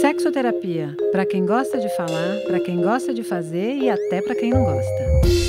Sexoterapia, para quem gosta de falar, para quem gosta de fazer e até para quem não gosta.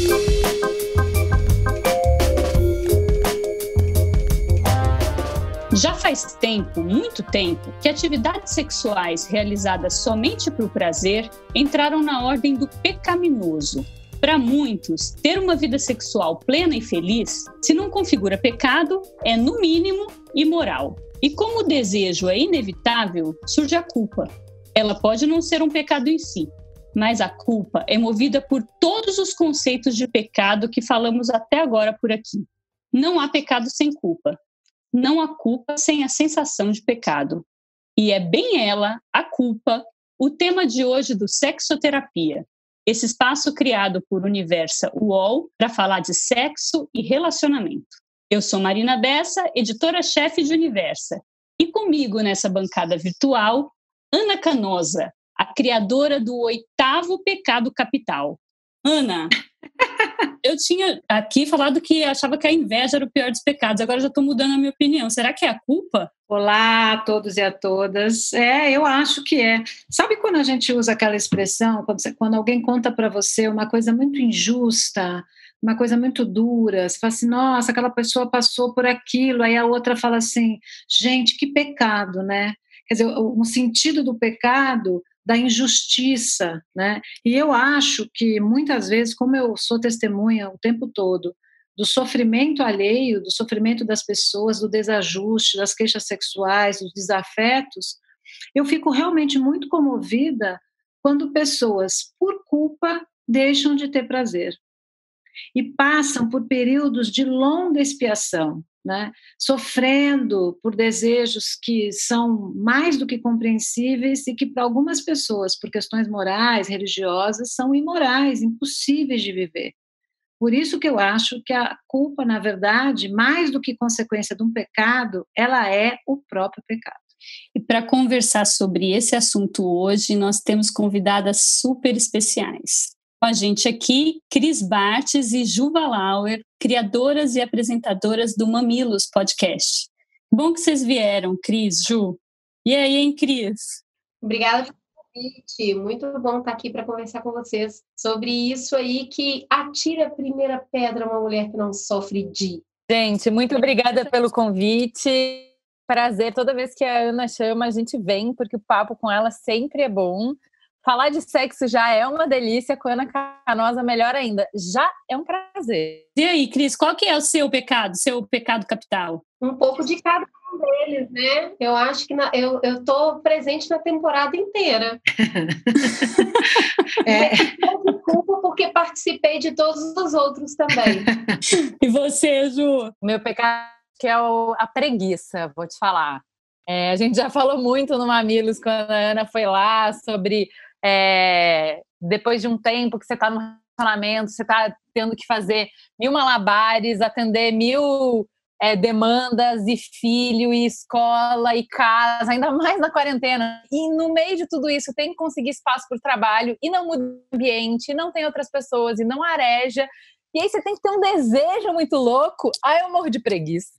Já faz tempo, muito tempo, que atividades sexuais realizadas somente por prazer entraram na ordem do pecaminoso. Para muitos, ter uma vida sexual plena e feliz, se não configura pecado, é no mínimo imoral. E como o desejo é inevitável, surge a culpa. Ela pode não ser um pecado em si, mas a culpa é movida por todos os conceitos de pecado que falamos até agora por aqui. Não há pecado sem culpa. Não há culpa sem a sensação de pecado. E é bem ela, a culpa, o tema de hoje do Sexoterapia. Esse espaço criado por Universa UOL para falar de sexo e relacionamento. Eu sou Marina Bessa, editora-chefe de Universa. E comigo nessa bancada virtual, Ana Canosa, a criadora do 8º pecado capital. Ana, eu tinha aqui falado que achava que a inveja era o pior dos pecados, agora já estou mudando a minha opinião. Será que é a culpa? Olá a todos e a todas. Eu acho que é. Sabe quando a gente usa aquela expressão, quando alguém conta para você uma coisa muito injusta, uma coisa muito dura, você fala assim, nossa, aquela pessoa passou por aquilo, aí a outra fala assim, gente, que pecado, né? Quer dizer, o sentido do pecado, da injustiça, né? E eu acho que muitas vezes, como eu sou testemunha o tempo todo do sofrimento alheio, do sofrimento das pessoas, do desajuste, das queixas sexuais, dos desafetos, eu fico realmente muito comovida quando pessoas, por culpa, deixam de ter prazer e passam por períodos de longa expiação, né? Sofrendo por desejos que são mais do que compreensíveis e que para algumas pessoas, por questões morais, religiosas, são imorais, impossíveis de viver. Por isso que eu acho que a culpa, na verdade, mais do que consequência de um pecado, ela é o próprio pecado. E para conversar sobre esse assunto hoje, nós temos convidadas super especiais. Com a gente aqui, Cris Bartz e Juva Lauer, criadoras e apresentadoras do Mamilos Podcast. Bom que vocês vieram, Cris, Ju. E aí, hein, Cris? Obrigada pelo convite. Muito bom estar aqui para conversar com vocês sobre isso aí que atira a primeira pedra uma mulher que não sofre de. Gente, muito obrigada pelo convite. Prazer, toda vez que a Ana chama, a gente vem, porque o papo com ela sempre é bom. Falar de sexo já é uma delícia, com a Ana Canosa melhor ainda. Já é um prazer. E aí, Cris, qual que é o seu pecado capital? Um pouco de cada um deles, né? Eu acho que eu estou presente na temporada inteira. Desculpa porque participei de todos os outros também. E você, Ju? O meu pecado que é a preguiça, vou te falar. A gente já falou muito no Mamilos, quando a Ana foi lá, sobre depois de um tempo que você está no relacionamento, você está tendo que fazer 1000 malabares, atender 1000 demandas, e filho, e escola, e casa, ainda mais na quarentena. E no meio de tudo isso, tem que conseguir espaço para o trabalho, e não muda o ambiente, e não tem outras pessoas, e não areja. E aí você tem que ter um desejo muito louco. Eu morro de preguiça.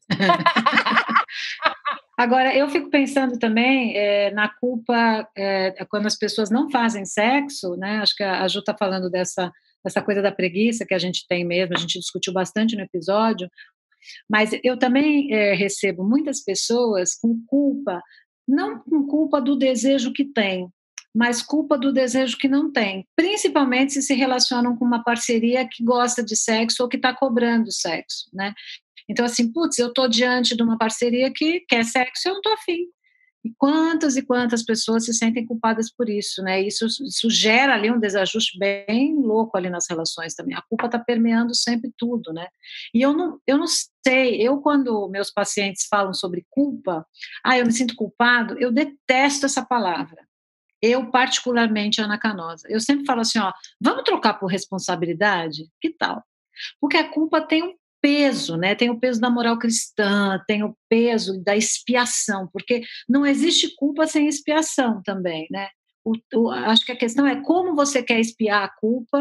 Agora, eu fico pensando também na culpa quando as pessoas não fazem sexo, né? Acho que a Ju está falando dessa coisa da preguiça que a gente tem mesmo, a gente discutiu bastante no episódio, mas eu também recebo muitas pessoas com culpa, não com culpa do desejo que tem, mas culpa do desejo que não tem, principalmente se relacionam com uma parceria que gosta de sexo ou que está cobrando sexo, né? Então, assim, eu estou diante de uma parceria que quer sexo e eu não estou afim. E quantas pessoas se sentem culpadas por isso, né? Isso gera ali um desajuste bem louco ali nas relações também. A culpa está permeando sempre tudo, né? E eu não sei, quando meus pacientes falam sobre culpa, eu me sinto culpado, eu detesto essa palavra. Eu, particularmente, Ana Canosa, eu sempre falo assim, vamos trocar por responsabilidade? Que tal? Porque a culpa tem um peso, né? Tem o peso da moral cristã, tem o peso da expiação, porque não existe culpa sem expiação também, né? Acho que a questão é como você quer expiar a culpa,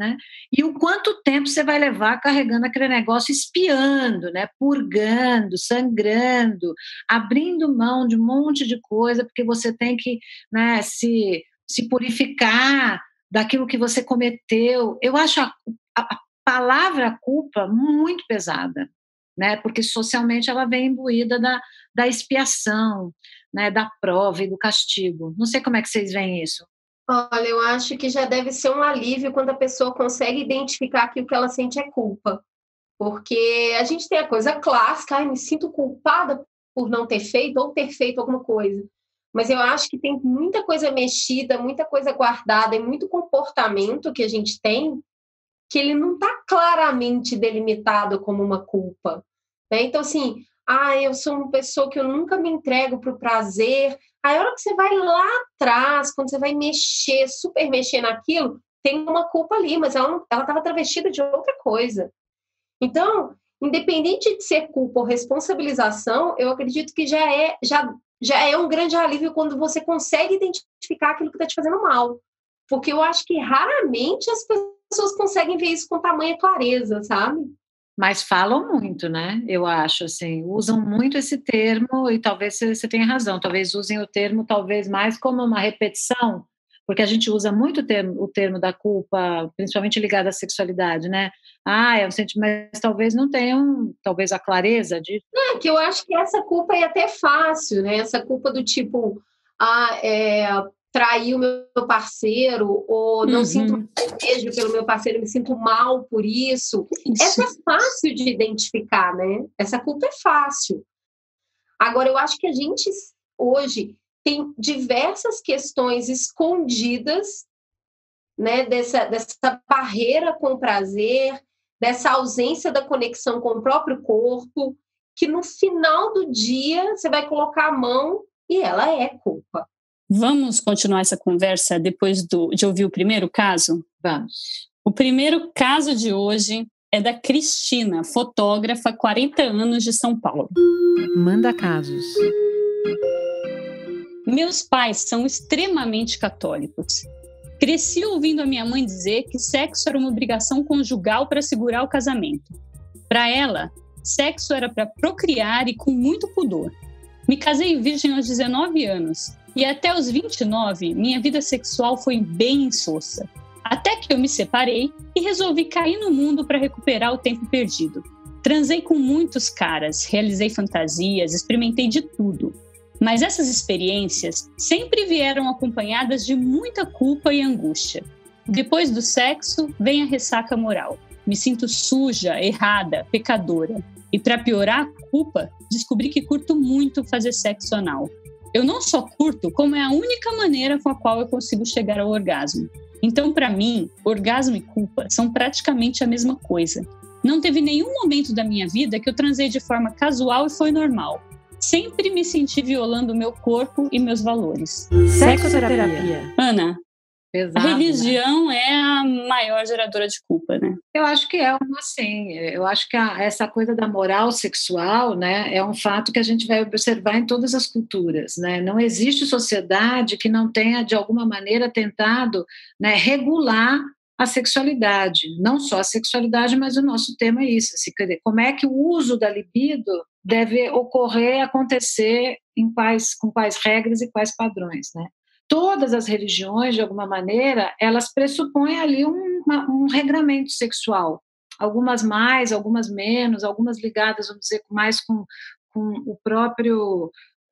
né? E o quanto tempo você vai levar carregando aquele negócio, espiando, né? Purgando, sangrando, abrindo mão de um monte de coisa, porque você tem que, né, se purificar daquilo que você cometeu. Eu acho a palavra culpa muito pesada, né? Porque socialmente ela vem imbuída da expiação, né? Da prova e do castigo. Não sei como é que vocês veem isso. Olha, eu acho que já deve ser um alívio quando a pessoa consegue identificar que o que ela sente é culpa. Porque a gente tem a coisa clássica, me sinto culpada por não ter feito ou ter feito alguma coisa. Mas eu acho que tem muita coisa mexida, muita coisa guardada e muito comportamento que a gente tem que ele não está claramente delimitado como uma culpa, né? Então, assim, eu sou uma pessoa que eu nunca me entrego para o prazer. Aí, a hora que você vai lá atrás, quando você vai mexer, super mexer naquilo, tem uma culpa ali, mas ela estava travestida de outra coisa. Então, independente de ser culpa ou responsabilização, eu acredito que já é um grande alívio quando você consegue identificar aquilo que está te fazendo mal. Porque eu acho que raramente as pessoas conseguem ver isso com tamanha clareza, sabe? Mas falam muito, né? Eu acho, assim, usam muito esse termo e talvez você tenha razão, talvez usem o termo talvez mais como uma repetição, porque a gente usa muito o termo da culpa, principalmente ligado à sexualidade, né? É um sentimento, mas talvez não tenham, talvez a clareza disso. Que eu acho que essa culpa é até fácil, né? Essa culpa do tipo, trair o meu parceiro, ou não sinto desejo pelo meu parceiro, me sinto mal por isso. Essa é fácil de identificar, né? Essa culpa é fácil. Agora, eu acho que a gente hoje tem diversas questões escondidas, né? Dessa barreira com o prazer, dessa ausência da conexão com o próprio corpo, que no final do dia você vai colocar a mão e ela é culpa. Vamos continuar essa conversa depois de ouvir o primeiro caso? Vamos. O primeiro caso de hoje é da Cristina, fotógrafa, 40 anos, de São Paulo. Manda casos. Meus pais são extremamente católicos. Cresci ouvindo a minha mãe dizer que sexo era uma obrigação conjugal para segurar o casamento. Para ela, sexo era para procriar e com muito pudor. Me casei virgem aos 19 anos. E até os 29, minha vida sexual foi bem insossa. Até que eu me separei e resolvi cair no mundo para recuperar o tempo perdido. Transei com muitos caras, realizei fantasias, experimentei de tudo. Mas essas experiências sempre vieram acompanhadas de muita culpa e angústia. Depois do sexo, vem a ressaca moral. Me sinto suja, errada, pecadora. E para piorar a culpa, descobri que curto muito fazer sexo anal. Eu não só curto, como é a única maneira com a qual eu consigo chegar ao orgasmo. Então, para mim, orgasmo e culpa são praticamente a mesma coisa. Não teve nenhum momento da minha vida que eu transei de forma casual e foi normal. Sempre me senti violando o meu corpo e meus valores. Sexoterapia. Ana, Pesado, a religião, né? É a maior geradora de culpa, né? Eu acho que é assim. Eu acho que essa coisa da moral sexual, né, é um fato que a gente vai observar em todas as culturas, né? Não existe sociedade que não tenha, de alguma maneira, tentado, né, regular a sexualidade. Não só a sexualidade, mas o nosso tema é isso. Como é que o uso da libido deve ocorrer, acontecer, com quais regras e quais padrões, né? Todas as religiões, de alguma maneira, elas pressupõem ali um regramento sexual. Algumas mais, algumas menos, algumas ligadas, vamos dizer, mais com o próprio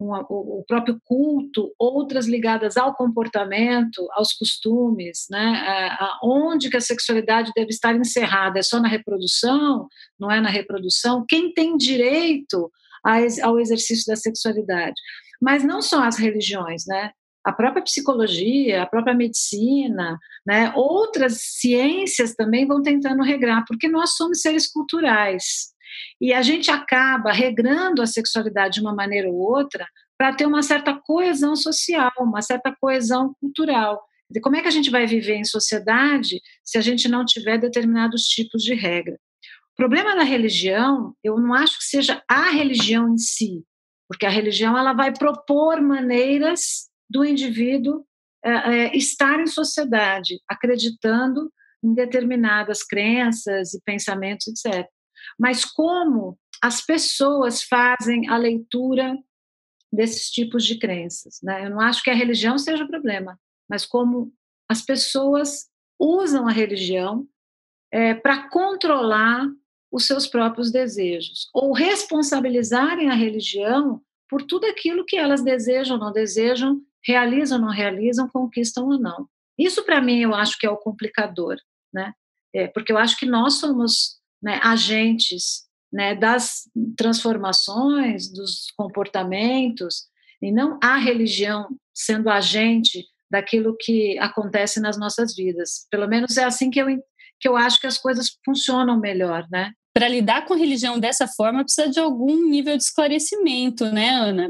culto, outras ligadas ao comportamento, aos costumes, né? Onde que a sexualidade deve estar encerrada? É só na reprodução? Não é na reprodução? Quem tem direito ao exercício da sexualidade? Mas não só as religiões, né? A própria psicologia, a própria medicina, né, outras ciências também vão tentando regrar, porque nós somos seres culturais. E a gente acaba regrando a sexualidade de uma maneira ou outra para ter uma certa coesão social, uma certa coesão cultural. Como é que a gente vai viver em sociedade se a gente não tiver determinados tipos de regra? O problema da religião, eu não acho que seja a religião em si, porque a religião ela vai propor maneiras do indivíduo estar em sociedade, acreditando em determinadas crenças e pensamentos, etc. Mas como as pessoas fazem a leitura desses tipos de crenças, né? Eu não acho que a religião seja o problema, mas como as pessoas usam a religião para controlar os seus próprios desejos, ou responsabilizarem a religião por tudo aquilo que elas desejam ou não desejam, realizam ou não realizam, conquistam ou não. Isso, para mim, eu acho que é o complicador, né? Porque eu acho que nós somos, né, agentes, né, das transformações, dos comportamentos, e não a religião sendo agente daquilo que acontece nas nossas vidas. Pelo menos é assim que eu acho que as coisas funcionam melhor, né? Para lidar com a religião dessa forma, precisa de algum nível de esclarecimento, né, Ana?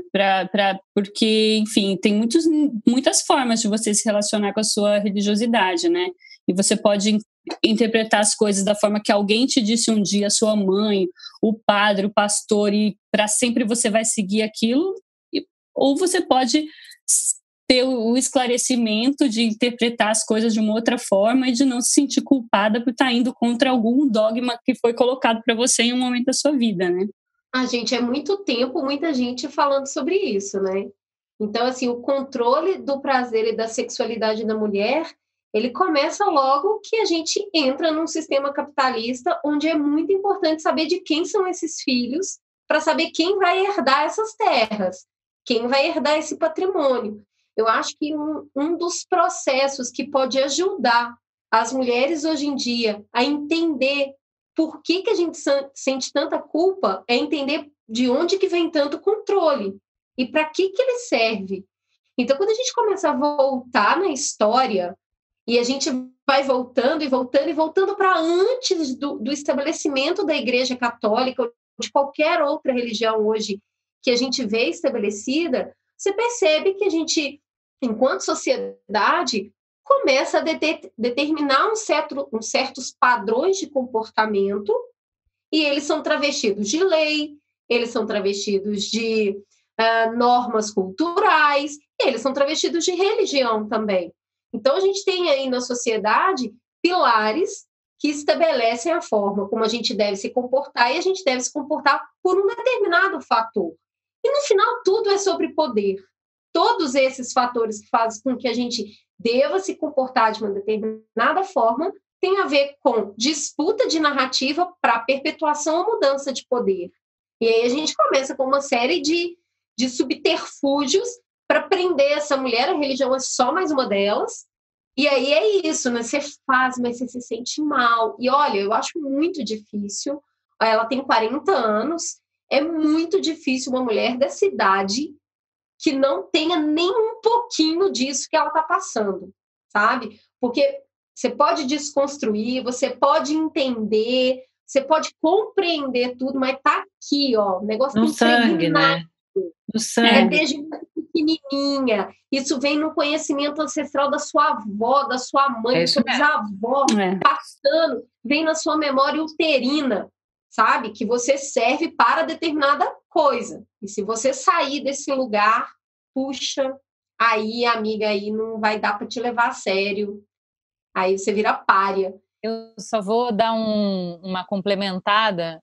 Porque, enfim, tem muitas formas de você se relacionar com a sua religiosidade, né? E você pode interpretar as coisas da forma que alguém te disse um dia, a sua mãe, o padre, o pastor, e para sempre você vai seguir aquilo, ou você pode ter o esclarecimento de interpretar as coisas de uma outra forma e de não se sentir culpada por estar indo contra algum dogma que foi colocado para você em um momento da sua vida, né? Gente, é muito tempo, muita gente falando sobre isso, né? Então, assim, o controle do prazer e da sexualidade da mulher, ele começa logo que a gente entra num sistema capitalista onde é muito importante saber de quem são esses filhos para saber quem vai herdar essas terras, quem vai herdar esse patrimônio. Eu acho que um dos processos que pode ajudar as mulheres hoje em dia a entender por que a gente sente tanta culpa é entender de onde que vem tanto controle e para que ele serve. Então, quando a gente começa a voltar na história e a gente vai voltando e voltando e voltando para antes do estabelecimento da Igreja Católica ou de qualquer outra religião hoje que a gente vê estabelecida, você percebe que a gente, enquanto sociedade, começa a determinar certos padrões de comportamento e eles são travestidos de lei, eles são travestidos de normas culturais, eles são travestidos de religião também. Então, a gente tem aí na sociedade pilares que estabelecem a forma como a gente deve se comportar e a gente deve se comportar por um determinado fator. E, no final, tudo é sobre poder. Todos esses fatores que fazem com que a gente deva se comportar de uma determinada forma tem a ver com disputa de narrativa para perpetuação ou mudança de poder. E aí a gente começa com uma série de subterfúgios para prender essa mulher, a religião é só mais uma delas, e aí é isso, né? Você faz, mas você se sente mal. E olha, eu acho muito difícil, ela tem 40 anos, é muito difícil uma mulher dessa idade que não tenha nem um pouquinho disso que ela está passando, sabe? Porque você pode desconstruir, você pode entender, você pode compreender tudo, mas tá aqui, ó, o negócio no sangue, né? No sangue. Desde muito pequenininha. Isso vem no conhecimento ancestral da sua avó, da sua mãe, do seu bisavó, passando, vem na sua memória uterina, sabe? Que você serve para determinada coisa. E se você sair desse lugar, puxa, aí, amiga, aí não vai dar para te levar a sério. Aí você vira pária. Eu só vou dar uma complementada,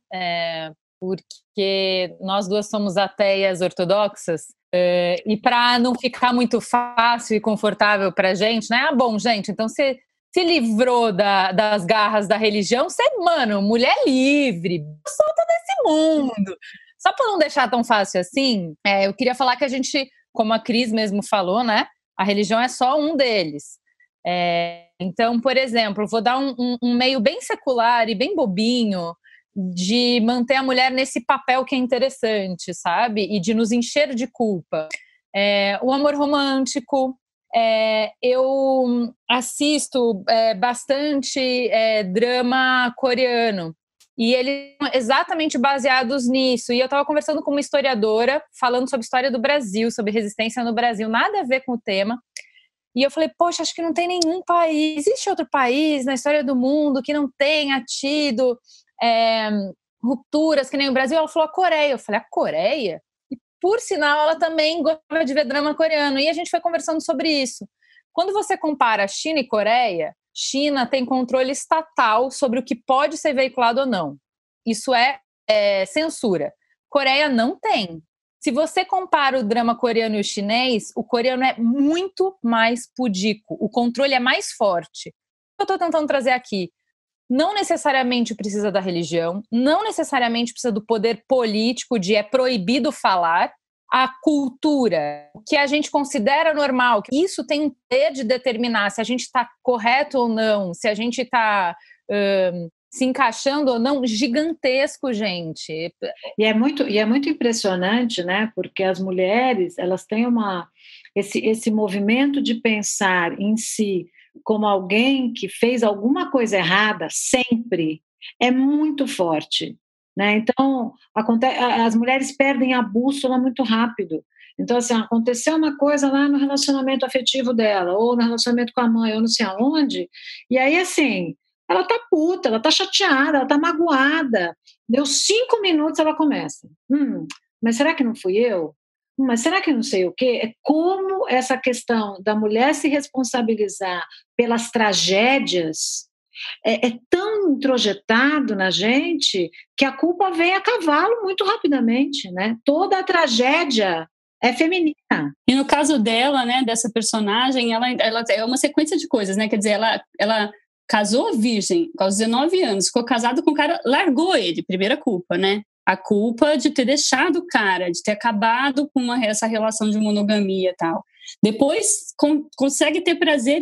porque nós duas somos ateias ortodoxas, e para não ficar muito fácil e confortável para a gente, né? Bom, gente, então você se livrou das garras da religião, você, mulher livre, solta desse mundo. Só para não deixar tão fácil assim, eu queria falar que a gente, como a Cris mesmo falou, né? A religião é só um deles. Então, por exemplo, vou dar um meio bem secular e bem bobinho de manter a mulher nesse papel que é interessante, sabe? E de nos encher de culpa. O amor romântico. Eu assisto bastante drama coreano. E eles são exatamente baseados nisso. E eu estava conversando com uma historiadora, falando sobre a história do Brasil, sobre resistência no Brasil, nada a ver com o tema. E eu falei, poxa, acho que não tem nenhum país, existe outro país na história do mundo que não tenha tido rupturas que nem o Brasil? Ela falou a Coreia. Eu falei, a Coreia? E por sinal, ela também gostava de ver drama coreano. E a gente foi conversando sobre isso. Quando você compara China e Coreia, China tem controle estatal sobre o que pode ser veiculado ou não. Isso é censura. Coreia não tem. Se você compara o drama coreano e o chinês, o coreano é muito mais pudico. O controle é mais forte. Eu estou tentando trazer aqui. Não necessariamente precisa da religião, não necessariamente precisa do poder político de é proibido falar. A cultura, o que a gente considera normal, isso tem o poder de determinar se a gente está correto ou não, se a gente está se encaixando ou não, gigantesco, gente. E é muito impressionante, né? Porque as mulheres, elas têm esse movimento de pensar em si como alguém que fez alguma coisa errada sempre, é muito forte. Né? Então, as mulheres perdem a bússola muito rápido. Então, assim, aconteceu uma coisa lá no relacionamento afetivo dela, ou no relacionamento com a mãe, ou não sei aonde, e aí, assim, ela tá puta, ela tá chateada, ela tá magoada. Deu 5 minutos, ela começa. Mas será que não fui eu? Mas será que não sei o quê? É como essa questão da mulher se responsabilizar pelas tragédias é tão introjetado na gente que a culpa vem a cavalo muito rapidamente, né? Toda a tragédia é feminina. E no caso dela, né, dessa personagem, ela é uma sequência de coisas, né? Quer dizer, ela casou virgem aos 19 anos, ficou casada com o cara, largou ele, primeira culpa, né? A culpa de ter deixado o cara, de ter acabado com essa relação de monogamia e tal. Depois consegue ter prazer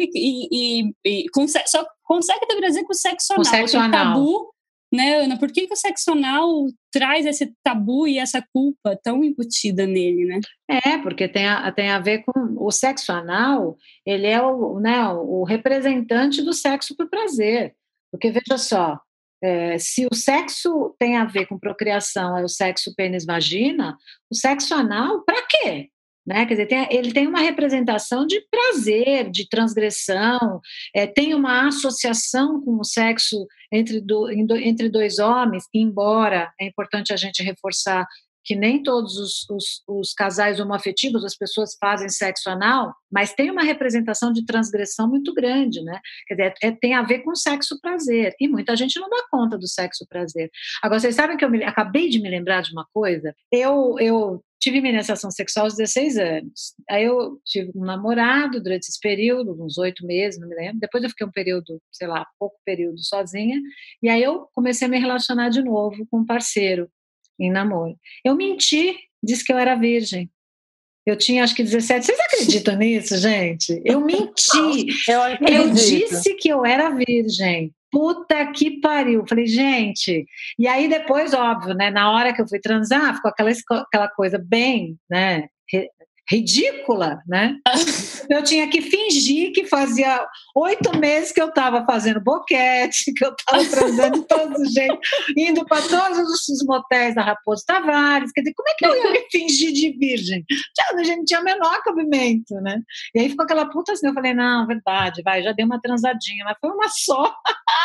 só consegue ter prazer com o sexo anal. O sexo anal. Tabu, né, Ana? Por que o sexo anal traz esse tabu e essa culpa tão embutida nele, né? Porque tem a ver com o sexo anal, ele é o representante do sexo por prazer. Porque, veja só, se o sexo tem a ver com procriação, é o sexo pênis-vagina, o sexo anal, para quê? Né? Quer dizer, ele tem uma representação de prazer, de transgressão, tem uma associação com o sexo entre dois homens, embora é importante a gente reforçar que nem todos os casais homoafetivos, as pessoas fazem sexo anal, mas tem uma representação de transgressão muito grande, né? Quer dizer, tem a ver com sexo prazer, e muita gente não dá conta do sexo prazer. Agora, vocês sabem que eu acabei de me lembrar de uma coisa? Eu tive minha iniciação sexual aos 16 anos, aí eu tive um namorado durante esse período, uns 8 meses, não me lembro, depois eu fiquei um período, sei lá, pouco período sozinha, e aí eu comecei a me relacionar de novo com um parceiro, em namoro. Eu menti, disse que eu era virgem. Eu tinha acho que 17. Vocês acreditam nisso, gente? Eu menti. Eu disse que eu era virgem. Puta que pariu. Falei, gente. E aí depois, óbvio, né? Na hora que eu fui transar, ficou aquela coisa bem, né? Ridícula, né? Eu tinha que fingir que fazia 8 meses que eu estava fazendo boquete, que eu estava transando de todos os jeitos, indo para todos os motéis da Raposo Tavares. Quer dizer, como é que eu ia me fingir de virgem? A gente não tinha o menor cabimento, né? E aí ficou aquela puta assim, eu falei, não, verdade, vai, já dei uma transadinha, mas foi uma só.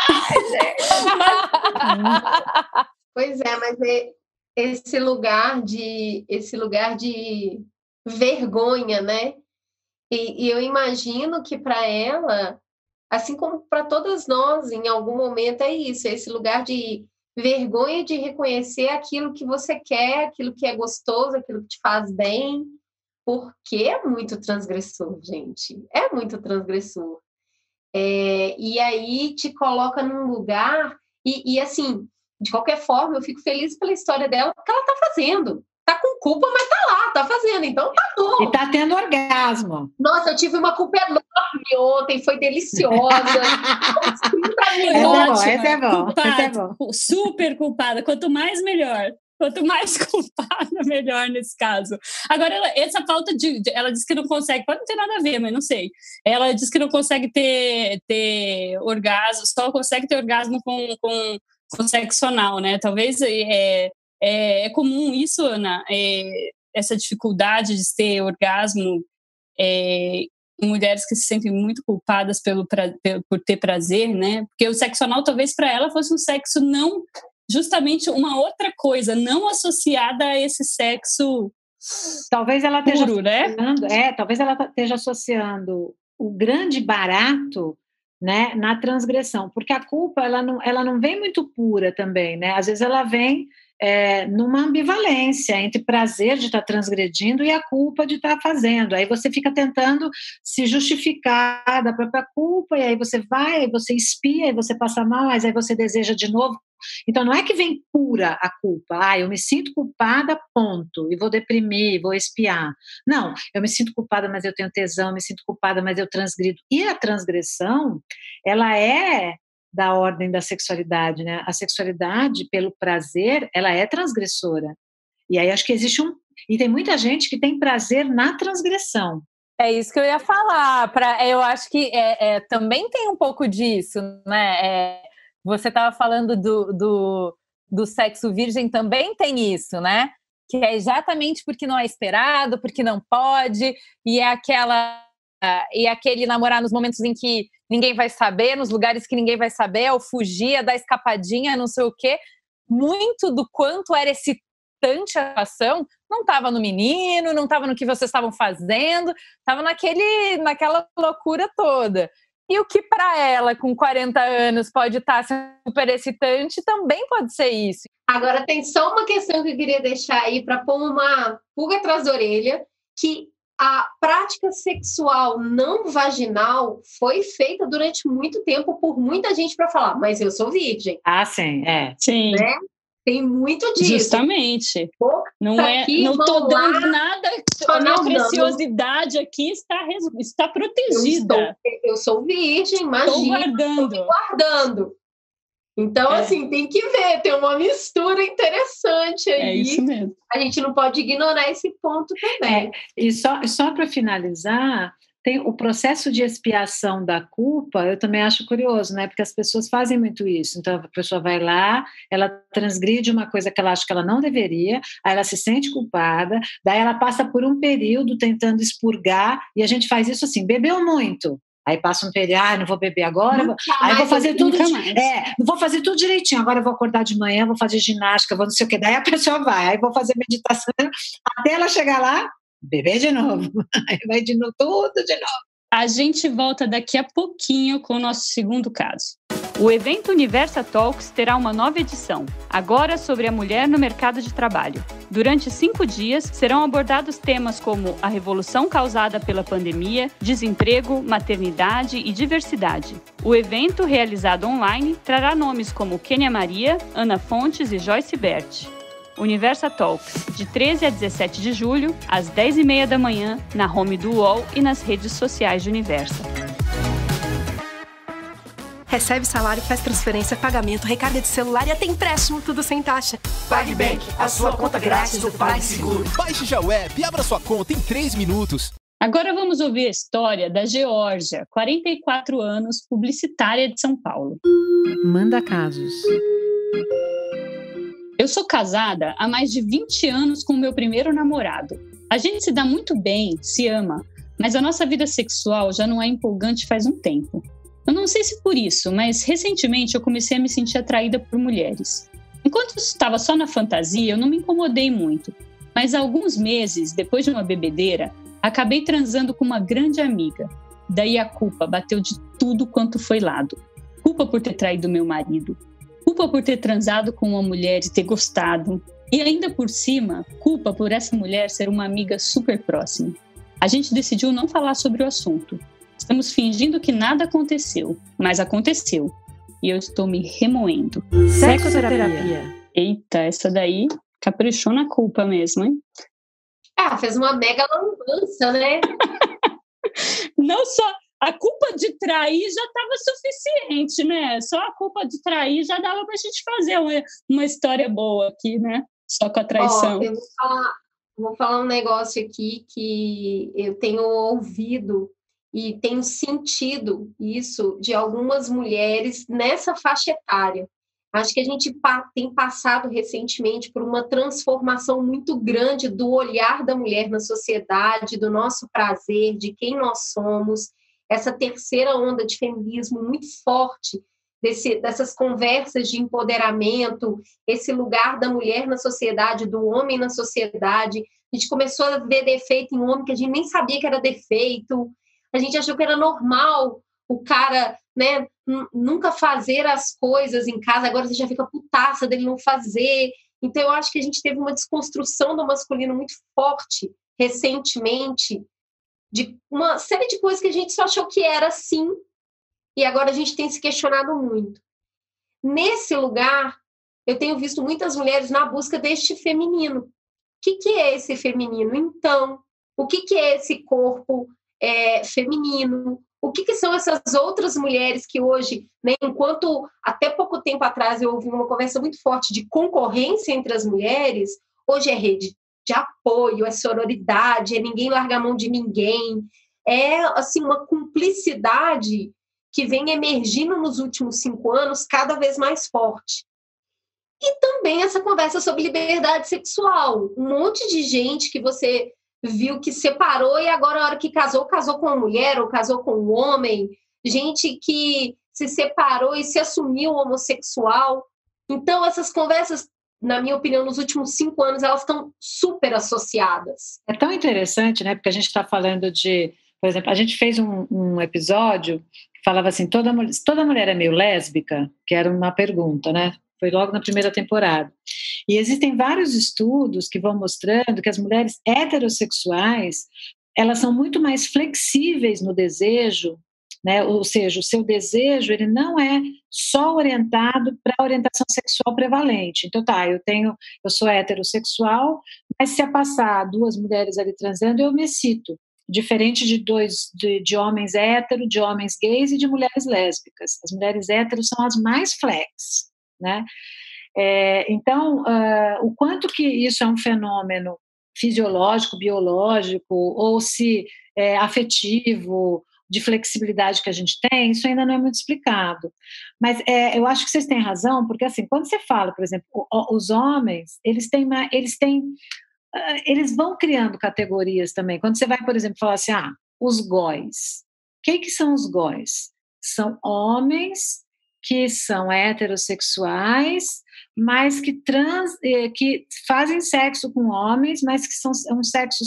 Pois é, mas esse lugar de vergonha, né? E eu imagino que para ela, assim como para todas nós, em algum momento é isso, é esse lugar de vergonha de reconhecer aquilo que você quer, aquilo que é gostoso, aquilo que te faz bem, porque é muito transgressor, gente, é muito transgressor. E aí te coloca num lugar, e assim, de qualquer forma, eu fico feliz pela história dela, porque ela tá fazendo. Tá com culpa, mas tá lá, tá fazendo, então tá bom. E tá tendo orgasmo. Nossa, eu tive uma culpa enorme ontem, foi deliciosa. Esse é bom. Super culpada, quanto mais melhor. Quanto mais culpada, melhor nesse caso. Agora, essa falta ela diz que não consegue, pode não ter nada a ver, mas não sei. Ela diz que não consegue ter orgasmo, só consegue ter orgasmo com sexo anal, né? Talvez é comum isso, Ana, essa dificuldade de ter orgasmo em mulheres que se sentem muito culpadas por ter prazer, né? Porque o sexo anal talvez para ela fosse um sexo não, justamente uma outra coisa, não associada a esse sexo talvez ela esteja puro, né? Talvez ela esteja associando o grande barato né, na transgressão, porque a culpa ela não vem muito pura também, né? Às vezes ela vem numa ambivalência entre prazer de estar transgredindo e a culpa de estar fazendo. Aí você fica tentando se justificar da própria culpa, e aí você vai, aí você espia, aí você passa mal, mas aí você deseja de novo. Então não é que vem pura a culpa, eu me sinto culpada, ponto, e vou deprimir, vou espiar. Não, eu me sinto culpada, mas eu tenho tesão, eu me sinto culpada, mas eu transgrido. E a transgressão, ela é da ordem da sexualidade, né? A sexualidade, pelo prazer, ela é transgressora. E aí acho que existe e tem muita gente que tem prazer na transgressão. É isso que eu ia falar. Eu acho que também tem um pouco disso, né? Você estava falando do sexo virgem, também tem isso, né? Que é exatamente porque não é esperado, porque não pode, e é aquele namorar nos momentos em que ninguém vai saber, nos lugares que ninguém vai saber, ou fugir, dar escapadinha, não sei o quê. Muito do quanto era excitante a ação não estava no menino, não estava no que vocês estavam fazendo, estava naquela loucura toda. E o que para ela, com 40 anos, pode estar super excitante, também pode ser isso. Agora, tem só uma questão que eu queria deixar aí para pôr uma pulga atrás da orelha, que a prática sexual não vaginal foi feita durante muito tempo por muita gente para falar, mas eu sou virgem. Ah, sim, Sim. Né? Tem muito disso. Justamente. Não estou dando nada, a minha preciosidade aqui está protegida. Eu sou virgem, imagina. Estou guardando. Então, assim, tem que ver, tem uma mistura interessante aí. É isso mesmo. A gente não pode ignorar esse ponto também. E só para finalizar, tem o processo de expiação da culpa, eu também acho curioso, né? Porque as pessoas fazem muito isso. Então, a pessoa vai lá, ela transgride uma coisa que ela acha que ela não deveria, aí ela se sente culpada, daí ela passa por um período tentando expurgar, e a gente faz isso assim, bebeu muito. Aí passa um período, não vou beber agora, aí vou fazer tudo, não vou fazer tudo direitinho, agora eu vou acordar de manhã, vou fazer ginástica, vou não sei o quê, daí a pessoa vai, aí vou fazer meditação, até ela chegar lá, beber de novo, aí vai de novo, tudo de novo. A gente volta daqui a pouquinho com o nosso segundo caso. O evento Universa Talks terá uma nova edição, agora sobre a mulher no mercado de trabalho. Durante 5 dias, serão abordados temas como a revolução causada pela pandemia, desemprego, maternidade e diversidade. O evento, realizado online, trará nomes como Kênia Maria, Ana Fontes e Joyce Bert. Universa Talks, de 13 a 17 de julho, às 10h30 da manhã, na home do UOL e nas redes sociais de Universa. Recebe salário, faz transferência, pagamento, recarga de celular e até empréstimo, tudo sem taxa. PagBank, a sua conta grátis do PagSeguro. Baixe já o app e abra sua conta em 3 minutos. Agora vamos ouvir a história da Geórgia, 44 anos, publicitária de São Paulo. Manda casos. Eu sou casada há mais de 20 anos com o meu primeiro namorado. A gente se dá muito bem, se ama, mas a nossa vida sexual já não é empolgante faz um tempo. Eu não sei se por isso, mas recentemente eu comecei a me sentir atraída por mulheres. Enquanto isso estava só na fantasia, eu não me incomodei muito. Mas há alguns meses, depois de uma bebedeira, acabei transando com uma grande amiga. Daí a culpa bateu de tudo quanto foi lado. Culpa por ter traído meu marido. Culpa por ter transado com uma mulher e ter gostado. E ainda por cima, culpa por essa mulher ser uma amiga super próxima. A gente decidiu não falar sobre o assunto. Estamos fingindo que nada aconteceu, mas aconteceu. E eu estou me remoendo. Sexoterapia. Eita, essa daí caprichou na culpa mesmo, hein? Fez uma mega lambança, né? Não só... A culpa de trair já estava suficiente, né? Só a culpa de trair já dava para a gente fazer uma história boa aqui, né? Só com a traição. Eu vou falar um negócio aqui que eu tenho ouvido e tenho sentido isso de algumas mulheres nessa faixa etária. Acho que a gente tem passado recentemente por uma transformação muito grande do olhar da mulher na sociedade, do nosso prazer, de quem nós somos. Essa terceira onda de feminismo muito forte, dessas conversas de empoderamento, esse lugar da mulher na sociedade, do homem na sociedade. A gente começou a ver defeito em homem que a gente nem sabia que era defeito. A gente achou que era normal o cara, né, nunca fazer as coisas em casa, agora você já fica putaça dele não fazer. Então eu acho que a gente teve uma desconstrução do masculino muito forte recentemente, de uma série de coisas que a gente só achou que era assim, e agora a gente tem se questionado muito. Nesse lugar, eu tenho visto muitas mulheres na busca deste feminino. O que é esse feminino? Então, o que é esse corpo feminino? O que são essas outras mulheres que hoje, né, enquanto até pouco tempo atrás eu ouvi uma conversa muito forte de concorrência entre as mulheres, hoje é rede de apoio, é sororidade, é ninguém largar a mão de ninguém, é assim, uma cumplicidade que vem emergindo nos últimos 5 anos cada vez mais forte. E também essa conversa sobre liberdade sexual. Um monte de gente que você viu que separou e agora, a hora que casou com uma mulher ou casou com um homem. Gente que se separou e se assumiu homossexual. Então, essas conversas, na minha opinião, nos últimos 5 anos, elas estão super associadas. É tão interessante, né? Porque a gente está falando de... Por exemplo, a gente fez um episódio que falava assim, toda mulher é meio lésbica? Que era uma pergunta, né? Foi logo na primeira temporada. E existem vários estudos que vão mostrando que as mulheres heterossexuais, elas são muito mais flexíveis no desejo, né? Ou seja, o seu desejo, ele não é só orientado para a orientação sexual prevalente. Então eu sou heterossexual, mas se passar 2 mulheres ali transando, eu me excito. Diferente de homens héteros, de homens gays e de mulheres lésbicas. As mulheres héteros são as mais flex, né? Então, o quanto que isso é um fenômeno fisiológico, biológico, ou se afetivo, de flexibilidade que a gente tem, isso ainda não é muito explicado. Mas eu acho que vocês têm razão, porque assim, quando você fala, por exemplo, os homens, eles vão criando categorias também. Quando você vai, por exemplo, falar assim, os góis. O que são os góis? São homens que são heterossexuais, mas que fazem sexo com homens, mas que são um sexo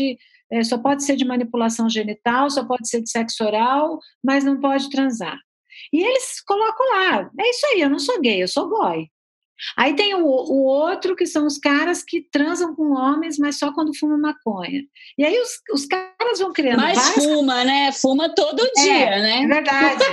só pode ser de manipulação genital, só pode ser de sexo oral, mas não pode transar. E eles colocam lá, é isso aí, eu não sou gay, eu sou gói. Aí tem o outro, que são os caras que transam com homens, mas só quando fumam maconha. E aí os caras vão criando... Mas fuma, né? Fuma todo dia, né? É verdade.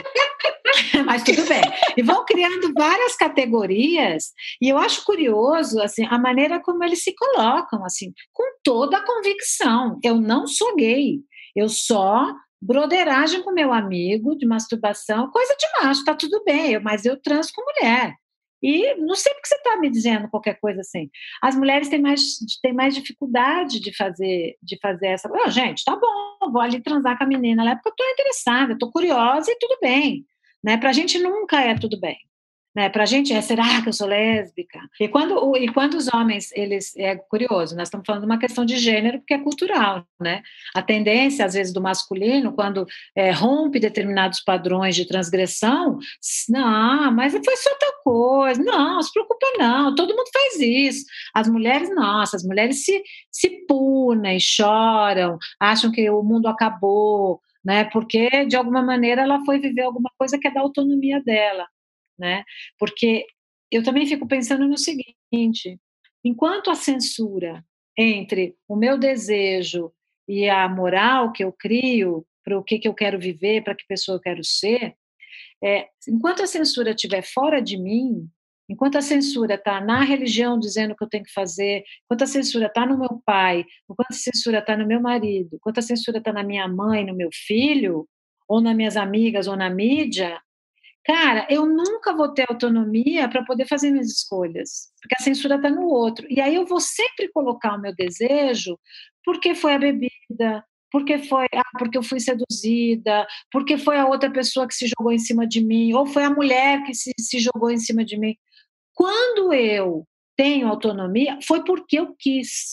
Mas tudo bem. E vão criando várias categorias, e eu acho curioso, assim, a maneira como eles se colocam, assim, com toda a convicção. Eu não sou gay, eu só... broderagem com meu amigo, de masturbação, coisa de macho, tá tudo bem, mas eu transo com mulher. E não sei porque você está me dizendo qualquer coisa assim. As mulheres têm mais dificuldade de fazer essa... gente, tá bom, vou ali transar com a menina lá porque eu estou interessada, estou curiosa e tudo bem. Né? Para a gente nunca é tudo bem. Né? Para a gente será que eu sou lésbica? E quando os homens, é curioso, nós estamos falando de uma questão de gênero, porque é cultural, né? A tendência, às vezes, do masculino, quando rompe determinados padrões de transgressão, não, mas foi só tal coisa, não se preocupa não, todo mundo faz isso. As mulheres, nossa, as mulheres se punem, choram, acham que o mundo acabou, né? Porque, de alguma maneira, ela foi viver alguma coisa que é da autonomia dela. Né? Porque eu também fico pensando no seguinte, enquanto a censura entre o meu desejo e a moral que eu crio para o que eu quero viver, para que pessoa eu quero ser, enquanto a censura estiver fora de mim, enquanto a censura está na religião dizendo o que eu tenho que fazer, enquanto a censura está no meu pai, enquanto a censura está no meu marido, enquanto a censura está na minha mãe, no meu filho, ou nas minhas amigas, ou na mídia, cara, eu nunca vou ter autonomia para poder fazer minhas escolhas, porque a censura está no outro. E aí eu vou sempre colocar o meu desejo porque foi a bebida, porque eu fui seduzida, porque foi a outra pessoa que se jogou em cima de mim, ou foi a mulher que se jogou em cima de mim. Quando eu tenho autonomia, foi porque eu quis.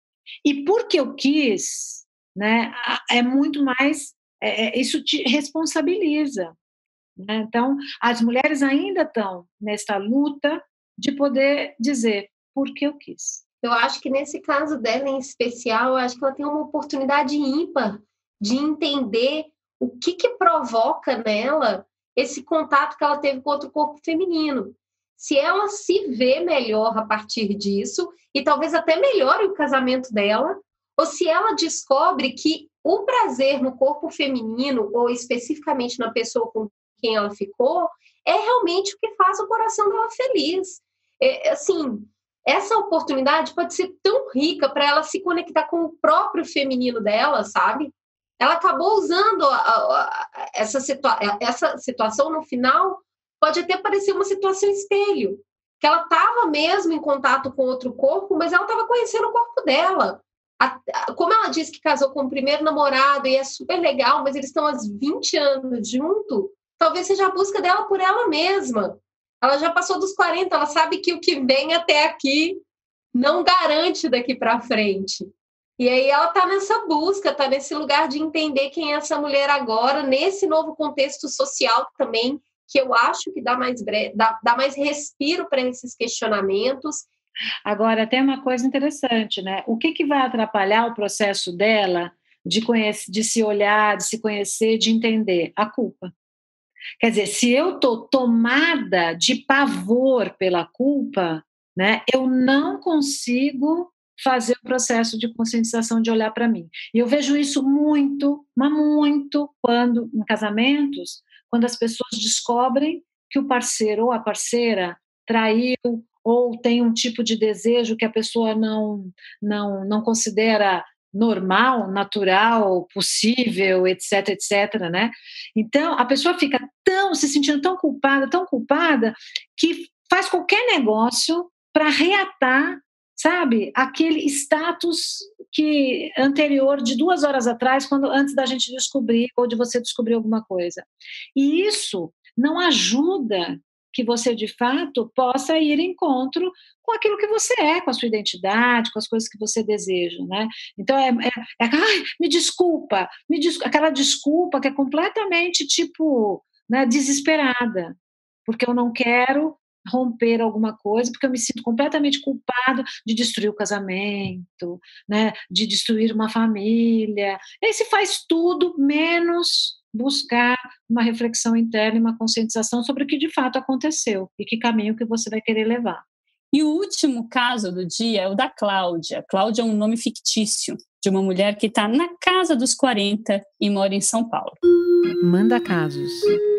E porque eu quis, né, é muito mais... isso te responsabiliza. Então, as mulheres ainda estão nessa luta de poder dizer porque eu quis. Eu acho que nesse caso dela em especial, eu acho que ela tem uma oportunidade ímpar de entender o que provoca nela esse contato que ela teve com outro corpo feminino. Se ela se vê melhor a partir disso, e talvez até melhore o casamento dela, ou se ela descobre que o prazer no corpo feminino, ou especificamente na pessoa com quem ela ficou, é realmente o que faz o coração dela feliz. Assim, essa oportunidade pode ser tão rica para ela se conectar com o próprio feminino dela, sabe? Ela acabou usando essa situação no final, pode até parecer uma situação espelho, que ela estava mesmo em contato com outro corpo, mas ela estava conhecendo o corpo dela. Como ela disse que casou com o primeiro namorado e é super legal, mas eles estão há 20 anos juntos, talvez seja a busca dela por ela mesma. Ela já passou dos 40, ela sabe que o que vem até aqui não garante daqui para frente. E aí ela está nessa busca, está nesse lugar de entender quem é essa mulher agora, nesse novo contexto social também, que eu acho que dá mais respiro para esses questionamentos. Agora, tem uma coisa interessante, né? O que vai atrapalhar o processo dela de se olhar, de se conhecer, de entender? A culpa. Quer dizer, se eu estou tomada de pavor pela culpa, né, eu não consigo fazer o processo de conscientização, de olhar para mim. E eu vejo isso muito, mas muito, quando em casamentos, quando as pessoas descobrem que o parceiro ou a parceira traiu, ou tem um tipo de desejo que a pessoa não considera normal, natural, possível, etc, né? Então, a pessoa fica se sentindo tão culpada, que faz qualquer negócio para reatar, sabe, aquele status anterior de 2 horas atrás, antes da gente descobrir, ou de você descobrir alguma coisa. E isso não ajuda que você, de fato, possa ir em encontro com aquilo que você é, com a sua identidade, com as coisas que você deseja, né? Então, me desculpa, aquela desculpa que é completamente, né, desesperada, porque eu não quero romper alguma coisa, porque eu me sinto completamente culpado de destruir o casamento, né, de destruir uma família. E aí se faz tudo menos buscar uma reflexão interna e uma conscientização sobre o que de fato aconteceu e que caminho que você vai querer levar. E o último caso do dia é o da Cláudia. Cláudia é um nome fictício de uma mulher que está na casa dos 40 e mora em São Paulo. Manda casos.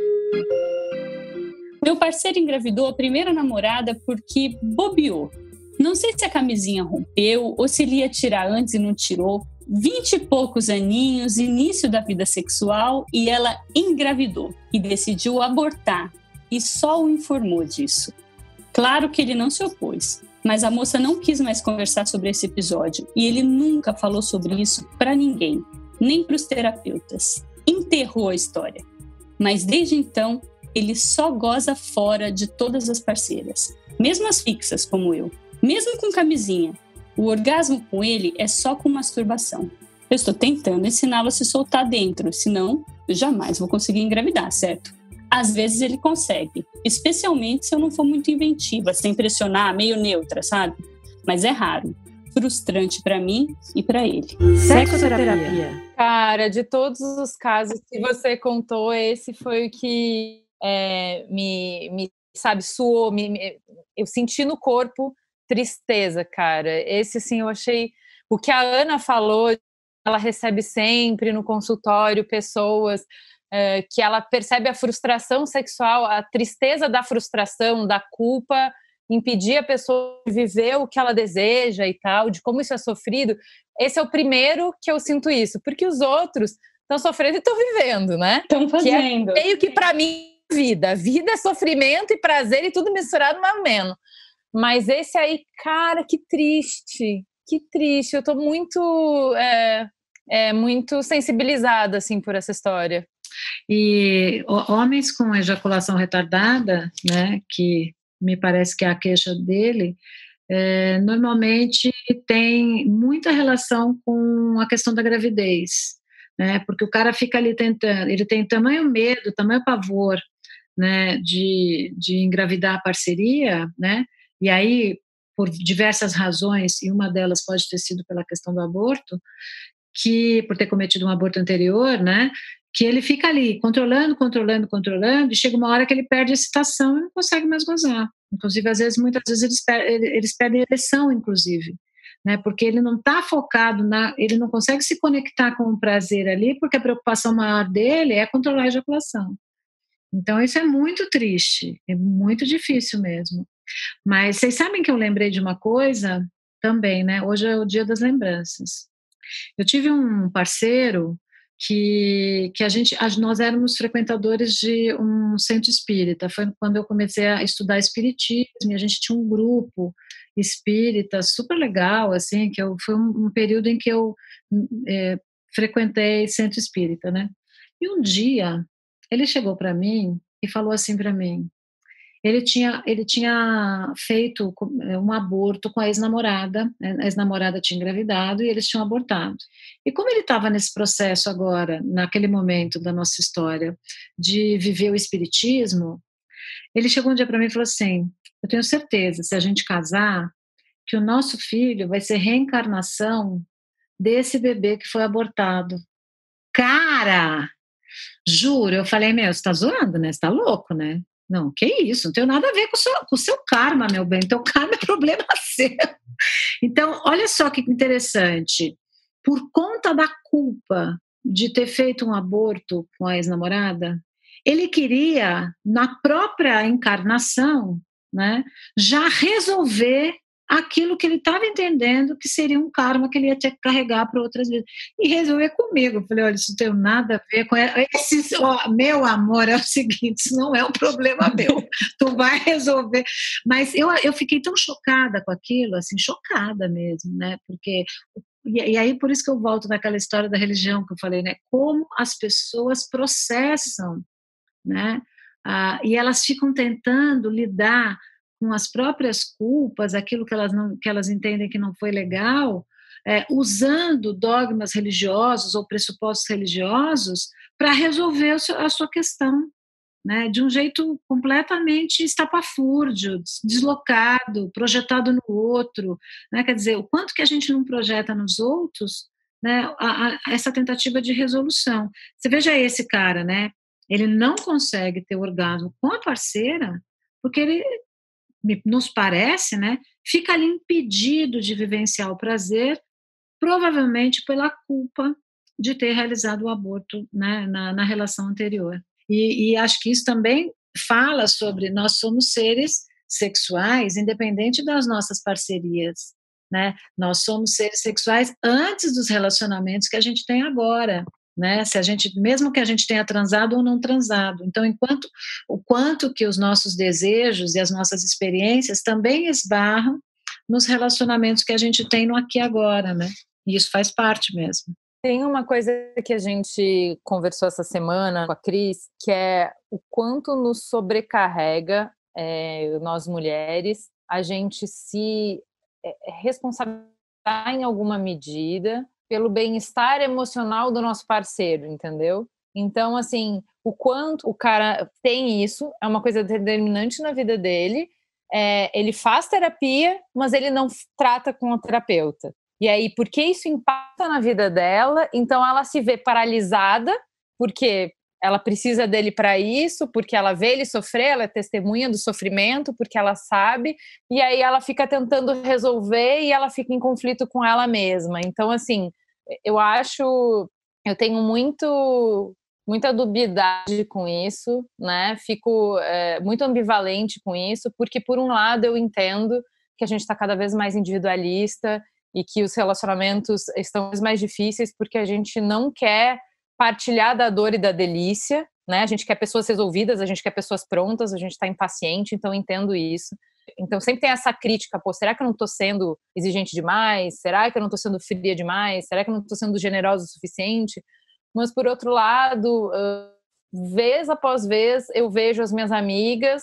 Meu parceiro engravidou a primeira namorada porque bobeou. Não sei se a camisinha rompeu ou se ele ia tirar antes e não tirou. 20 e poucos aninhos, início da vida sexual, e ela engravidou e decidiu abortar. E só o informou disso. Claro que ele não se opôs, mas a moça não quis mais conversar sobre esse episódio e ele nunca falou sobre isso para ninguém, nem para os terapeutas. Enterrou a história. Mas desde então, ele só goza fora de todas as parceiras, mesmo as fixas como eu, mesmo com camisinha. O orgasmo com ele é só com masturbação. Eu estou tentando ensiná-lo a se soltar dentro, senão eu jamais vou conseguir engravidar, certo? Às vezes ele consegue, especialmente se eu não for muito inventiva, sem pressionar, meio neutra, sabe? Mas é raro, frustrante para mim e para ele. Sexoterapia. Cara, de todos os casos que você contou, esse foi o que me suou, eu senti no corpo tristeza, cara. Esse, assim, eu achei... O que a Ana falou, ela recebe sempre no consultório pessoas que ela percebe a frustração sexual, a tristeza da frustração, da culpa, impedir a pessoa de viver o que ela deseja e tal, de como isso é sofrido. Esse é o primeiro que eu sinto isso, porque os outros estão sofrendo e estão vivendo, né? Estão fazendo. Que é meio que, para mim, vida é sofrimento e prazer e tudo misturado, mais ou menos. Mas esse aí, cara, que triste. Eu tô muito muito sensibilizada, assim, por essa história. E homens com ejaculação retardada, né, que me parece que é a queixa dele, normalmente tem muita relação com a questão da gravidez, né, porque o cara fica ali tentando, ele tem tamanho medo, tamanho pavor, né, de engravidar a parceria, né, e aí, por diversas razões, e uma delas pode ter sido pela questão do aborto, que, por ter cometido um aborto anterior, né, que ele fica ali, controlando, e chega uma hora que ele perde a excitação e não consegue mais gozar. Inclusive, muitas vezes eles perdem a ereção, inclusive, né, porque ele não está focado, ele não consegue se conectar com o prazer ali, porque a preocupação maior dele é controlar a ejaculação. Então, isso é muito triste, é muito difícil mesmo. Mas vocês sabem que eu lembrei de uma coisa também, né? Hoje é o dia das lembranças. Eu tive um parceiro que nós éramos frequentadores de um centro espírita. Foi quando eu comecei a estudar espiritismo, e a gente tinha um grupo espírita super legal, assim, foi um período em que eu frequentei centro espírita, né? E um dia ele chegou para mim e falou assim para mim. Ele tinha feito um aborto com a ex-namorada, a ex-namorada tinha engravidado e eles tinham abortado. E como ele estava nesse processo agora, naquele momento da nossa história, de viver o espiritismo, ele chegou um dia para mim e falou assim: eu tenho certeza, se a gente casar, que o nosso filho vai ser reencarnação desse bebê que foi abortado. Cara! Juro, eu falei, você tá zoando, né? Você tá louco, né? Não, que isso, não tem nada a ver com o seu karma, meu bem. Teu karma é problema seu. Então, olha só que interessante. Por conta da culpa de ter feito um aborto com a ex-namorada, ele queria, na própria encarnação, né, já resolver aquilo que ele estava entendendo que seria um karma que ele ia ter que carregar para outras vidas. E resolver comigo. Eu falei, olha, isso não tem nada a ver com... meu amor, é o seguinte, isso não é um problema meu. Tu vai resolver. Mas eu fiquei tão chocada com aquilo, assim, chocada mesmo, né? Porque... E aí, por isso que eu volto naquela história da religião que eu falei, né? Como as pessoas processam, né? E elas ficam tentando lidar com as próprias culpas, aquilo que elas entendem que não foi legal, usando dogmas religiosos ou pressupostos religiosos para resolver a sua questão, né, de um jeito completamente estapafúrdio, deslocado, projetado no outro, né, quer dizer, o quanto que a gente não projeta nos outros, né, essa tentativa de resolução. Você veja esse cara, né, ele não consegue ter orgasmo com a parceira porque ele, nos parece, né, fica ali impedido de vivenciar o prazer, provavelmente pela culpa de ter realizado o aborto, né, na relação anterior. E acho que isso também fala sobre nós somos seres sexuais, independente das nossas parcerias, né? Nós somos seres sexuais antes dos relacionamentos que a gente tem agora, né? Mesmo que a gente tenha transado ou não transado. Então, o quanto que os nossos desejos e as nossas experiências também esbarram nos relacionamentos que a gente tem no aqui e agora, né? E isso faz parte mesmo. Tem uma coisa que a gente conversou essa semana com a Cris, que é o quanto nos sobrecarrega, nós mulheres, a gente se responsabilizar em alguma medida pelo bem-estar emocional do nosso parceiro, entendeu? Então, assim, o quanto o cara tem isso, é uma coisa determinante na vida dele, ele faz terapia, mas ele não trata com o terapeuta. E aí, porque isso impacta na vida dela, então ela se vê paralisada, porque ela precisa dele para isso, porque ela vê ele sofrer, ela é testemunha do sofrimento, porque ela sabe, e aí ela fica tentando resolver e ela fica em conflito com ela mesma. Então, assim, eu tenho muita dubiedade com isso, né? Fico muito ambivalente com isso, porque por um lado eu entendo que a gente está cada vez mais individualista e que os relacionamentos estão mais difíceis porque a gente não quer partilhar da dor e da delícia, né? A gente quer pessoas resolvidas, a gente quer pessoas prontas, a gente está impaciente, então eu entendo isso. Então sempre tem essa crítica, será que eu não estou sendo exigente demais? Será que eu não estou sendo fria demais? Será que eu não estou sendo generosa o suficiente? Mas por outro lado, vez após vez, eu vejo as minhas amigas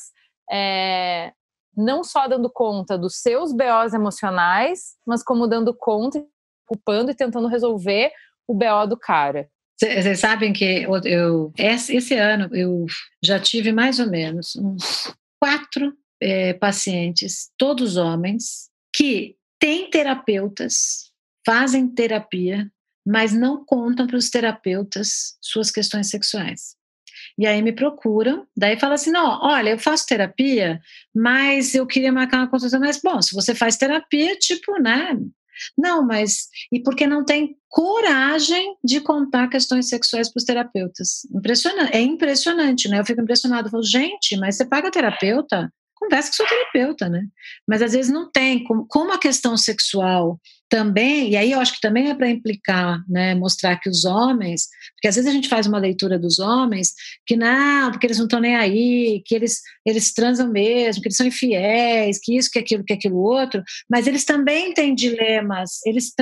não só dando conta dos seus BOs emocionais, mas como dando conta, ocupando e tentando resolver o BO do cara. Vocês sabem que esse ano eu já tive mais ou menos uns 4 pacientes, todos homens, que têm terapeutas, fazem terapia, mas não contam para os terapeutas suas questões sexuais. E aí me procuram, daí fala assim, não, olha, eu faço terapia, mas eu queria marcar uma consulta, mas bom, se você faz terapia, tipo, né? Não, mas e porque não tem coragem de contar questões sexuais para os terapeutas? Impressionante, é impressionante, né? Eu fico impressionada, eu falo, gente, mas você paga terapeuta? Conversa com seu terapeuta, né? Mas às vezes não tem, como a questão sexual também, e aí eu acho que também é para implicar, né, mostrar que os homens, porque às vezes a gente faz uma leitura dos homens, que não, porque eles não estão nem aí, que eles transam mesmo, que eles são infiéis, que isso, que aquilo outro, mas eles também têm dilemas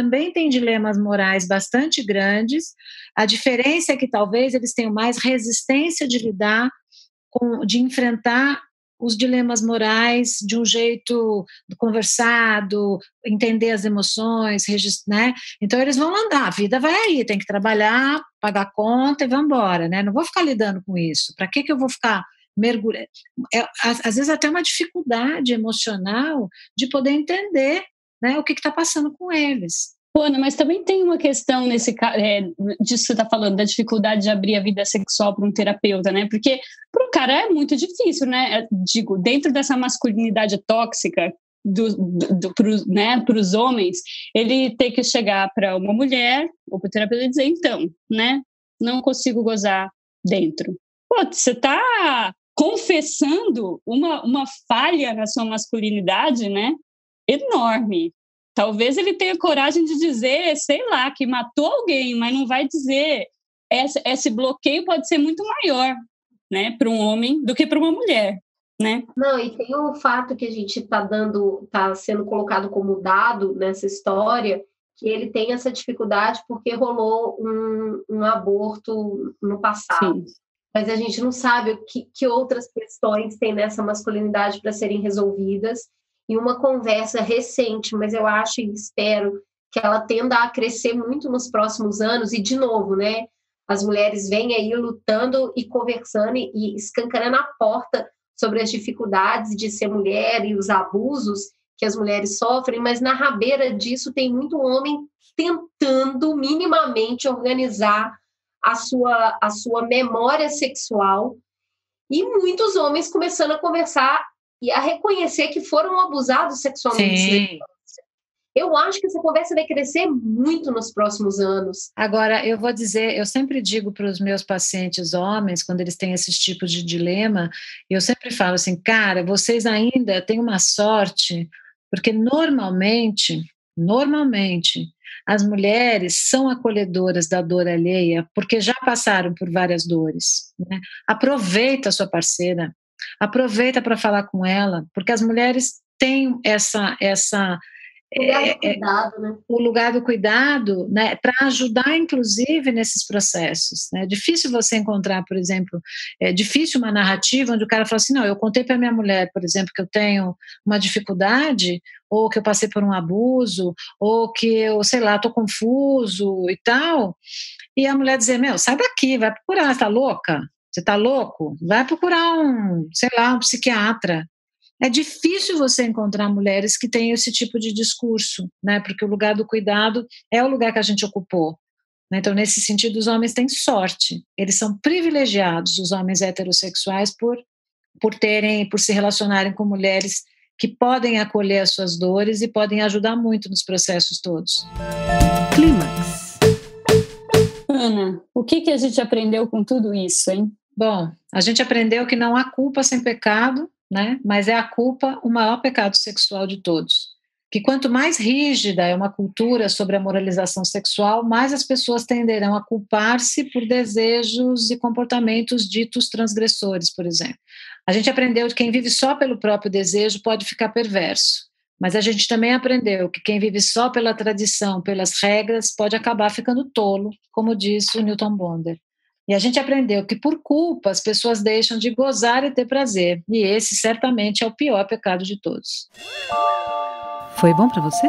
morais bastante grandes, a diferença é que talvez eles tenham mais resistência de lidar de enfrentar os dilemas morais de um jeito conversado, entender as emoções, né? Então eles vão andar, a vida vai aí, tem que trabalhar, pagar conta e vamos embora, né? Não vou ficar lidando com isso. Para que eu vou ficar mergulhando? Às vezes até uma dificuldade emocional de poder entender, né, o que está passando com eles. Ana, mas também tem uma questão disso que você está falando, da dificuldade de abrir a vida sexual para um terapeuta, né? Porque para o cara é muito difícil, né? Digo, dentro dessa masculinidade tóxica para os homens, ele tem que chegar para uma mulher ou para o terapeuta e dizer, então, né? Não consigo gozar dentro. Pô, você está confessando uma falha na sua masculinidade, né? Enorme. Talvez ele tenha coragem de dizer, sei lá, que matou alguém, mas não vai dizer. Esse bloqueio pode ser muito maior, né, para um homem do que para uma mulher, né? Não, e tem o fato que a gente está sendo colocado como dado nessa história, que ele tem essa dificuldade porque rolou um aborto no passado. Sim. Mas a gente não sabe que outras questões tem nessa masculinidade para serem resolvidas. E uma conversa recente, mas eu acho e espero que ela tenda a crescer muito nos próximos anos, e de novo, né, as mulheres vêm aí lutando e conversando e escancarando a porta sobre as dificuldades de ser mulher e os abusos que as mulheres sofrem, mas na rabeira disso tem muito homem tentando minimamente organizar a sua memória sexual, e muitos homens começando a conversar e a reconhecer que foram abusados sexualmente. Sim. Eu acho que essa conversa vai crescer muito nos próximos anos. Agora, eu vou dizer, eu sempre digo para os meus pacientes homens, quando eles têm esses tipos de dilema, eu sempre falo assim, cara, vocês ainda têm uma sorte, porque normalmente, as mulheres são acolhedoras da dor alheia, porque já passaram por várias dores, né? Aproveita a sua parceira, aproveita para falar com ela, porque as mulheres têm o lugar do cuidado, né, para ajudar, inclusive, nesses processos. Né? É difícil você encontrar, por exemplo, é difícil uma narrativa onde o cara fala assim, não, eu contei para minha mulher, por exemplo, que eu tenho uma dificuldade, ou que eu passei por um abuso, ou que eu, sei lá, estou confuso e tal, e a mulher dizer, meu, sai daqui, vai procurar, você está louca? Você está louco? Vai procurar um psiquiatra. É difícil você encontrar mulheres que tenham esse tipo de discurso, né? Porque o lugar do cuidado é o lugar que a gente ocupou. Né? Então, nesse sentido, os homens têm sorte. Eles são privilegiados, os homens heterossexuais, por se relacionarem com mulheres que podem acolher as suas dores e podem ajudar muito nos processos todos. Clímax. Ana, o que a gente aprendeu com tudo isso, hein? Bom, a gente aprendeu que não há culpa sem pecado, né? Mas é a culpa o maior pecado sexual de todos. Que quanto mais rígida é uma cultura sobre a moralização sexual, mais as pessoas tenderão a culpar-se por desejos e comportamentos ditos transgressores, por exemplo. A gente aprendeu que quem vive só pelo próprio desejo pode ficar perverso. Mas a gente também aprendeu que quem vive só pela tradição, pelas regras, pode acabar ficando tolo, como diz o Newton Bonder. E a gente aprendeu que por culpa as pessoas deixam de gozar e ter prazer. E esse certamente é o pior pecado de todos. Foi bom para você?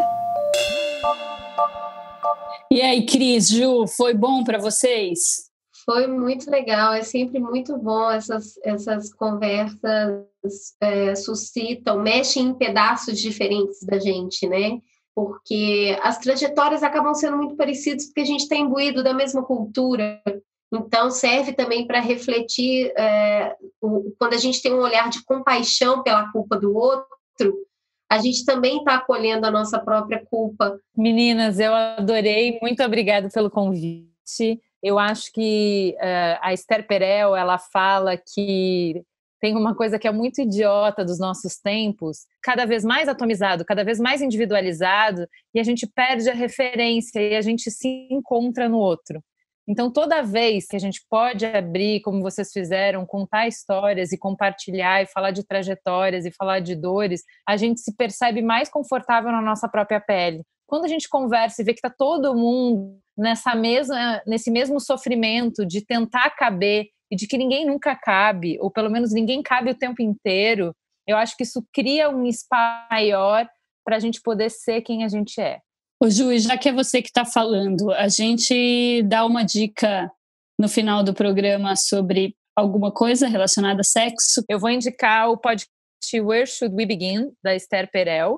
E aí, Cris, Ju, foi bom para vocês? Foi muito legal, é sempre muito bom essas conversas suscitam, mexem em pedaços diferentes da gente, né? porque as trajetórias acabam sendo muito parecidas, porque a gente está imbuído da mesma cultura. Então, serve também para refletir, quando a gente tem um olhar de compaixão pela culpa do outro, a gente também está acolhendo a nossa própria culpa. Meninas, eu adorei, muito obrigada pelo convite. Eu acho que a Esther Perel, ela fala que tem uma coisa que é muito idiota dos nossos tempos, cada vez mais atomizado, cada vez mais individualizado, e a gente perde a referência e a gente se encontra no outro. Então, toda vez que a gente pode abrir, como vocês fizeram, contar histórias e compartilhar e falar de trajetórias e falar de dores, a gente se percebe mais confortável na nossa própria pele. Quando a gente conversa e vê que está todo mundo nesse mesmo sofrimento de tentar caber e de que ninguém nunca cabe, ou pelo menos ninguém cabe o tempo inteiro, eu acho que isso cria um espaço maior para a gente poder ser quem a gente é. Ô Ju, já que é você que está falando, a gente dá uma dica no final do programa sobre alguma coisa relacionada a sexo? Eu vou indicar o podcast Where Should We Begin, da Esther Perel.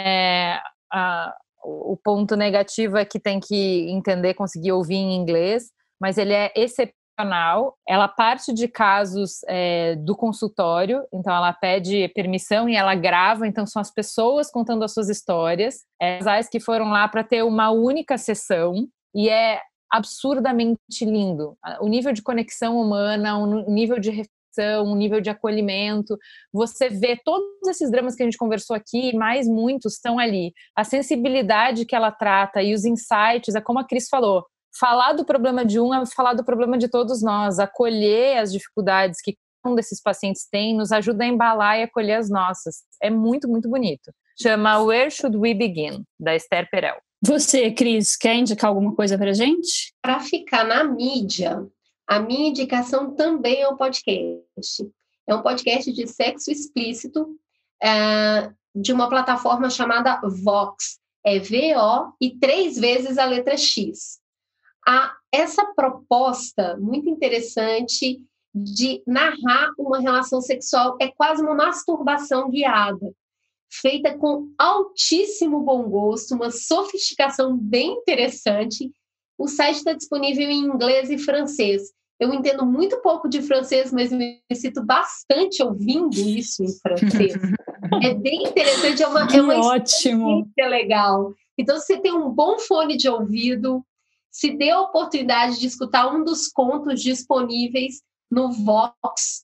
O ponto negativo é que tem que entender, conseguir ouvir em inglês, mas ele é excepcional. Ela parte de casos do consultório, então ela pede permissão e ela grava, então são as pessoas contando as suas histórias, casais que foram lá para ter uma única sessão, e é absurdamente lindo. O nível de conexão humana, o nível de reflexão, o nível de acolhimento, você vê todos esses dramas que a gente conversou aqui, e mais muitos estão ali. A sensibilidade que ela trata e os insights, é como a Cris falou, falar do problema de um é falar do problema de todos nós, acolher as dificuldades que um desses pacientes tem, nos ajuda a embalar e acolher as nossas. É muito, muito bonito. Chama Where Should We Begin, da Esther Perel. Você, Cris, quer indicar alguma coisa pra gente? Para ficar na mídia, a minha indicação também é um podcast. É um podcast de sexo explícito de uma plataforma chamada Vox. É VO e 3 vezes a letra X. Essa proposta muito interessante de narrar uma relação sexual é quase uma masturbação guiada, feita com altíssimo bom gosto, uma sofisticação bem interessante. O site está disponível em inglês e francês. Eu entendo muito pouco de francês, mas me sinto bastante ouvindo isso em francês. É bem interessante, é uma experiência legal. Então, você tem um bom fone de ouvido, se dê a oportunidade de escutar um dos contos disponíveis no Vox,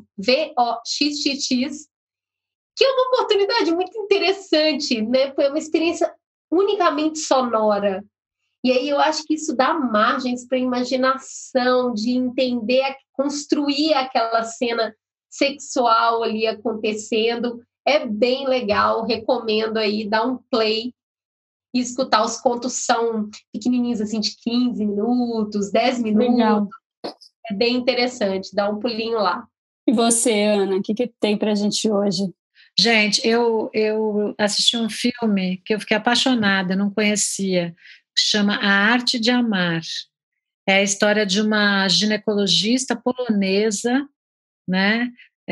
VOXXX, que é uma oportunidade muito interessante, né? Foi uma experiência unicamente sonora. E aí eu acho que isso dá margens para a imaginação, de entender, construir aquela cena sexual ali acontecendo. É bem legal, recomendo aí, dar um play e escutar. Os contos são pequenininhos, assim, de 15 minutos, 10 minutos. Legal. É bem interessante, dá um pulinho lá. E você, Ana, o que tem pra gente hoje? Gente, eu assisti um filme que eu fiquei apaixonada, não conhecia, que chama A Arte de Amar. É a história de uma ginecologista polonesa, né,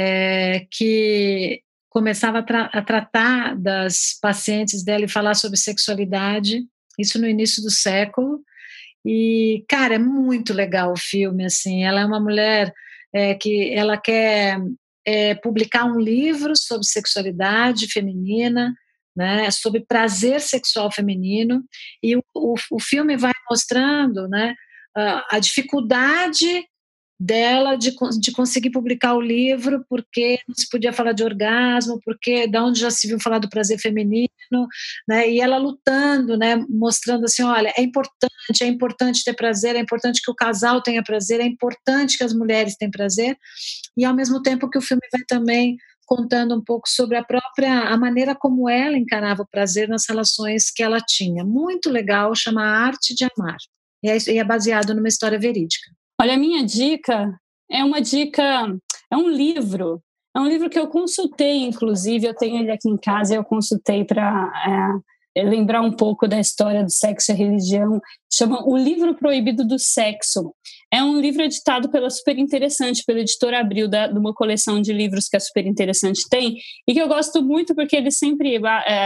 que começava a tratar das pacientes dela e falar sobre sexualidade, isso no início do século. E, cara, é muito legal o filme, assim. Ela é uma mulher que ela quer publicar um livro sobre sexualidade feminina, né, sobre prazer sexual feminino, e o filme vai mostrando, né, a dificuldade dela de conseguir publicar o livro, porque não se podia falar de orgasmo, porque da onde já se viu falar do prazer feminino, né, e ela lutando, né, mostrando assim, olha, é importante ter prazer, é importante que o casal tenha prazer, é importante que as mulheres tenham prazer, e ao mesmo tempo que o filme vai também contando um pouco sobre a maneira como ela encarava o prazer nas relações que ela tinha. Muito legal, chama A Arte de Amar, e é baseado numa história verídica. Olha, a minha dica é um livro. É um livro que eu consultei, inclusive, eu tenho ele aqui em casa e eu consultei para lembrar um pouco da história do sexo e a religião. Chama O Livro Proibido do Sexo. É um livro editado pela Super Interessante, pela editora Abril, de uma coleção de livros que a Super Interessante tem, e que eu gosto muito porque eles sempre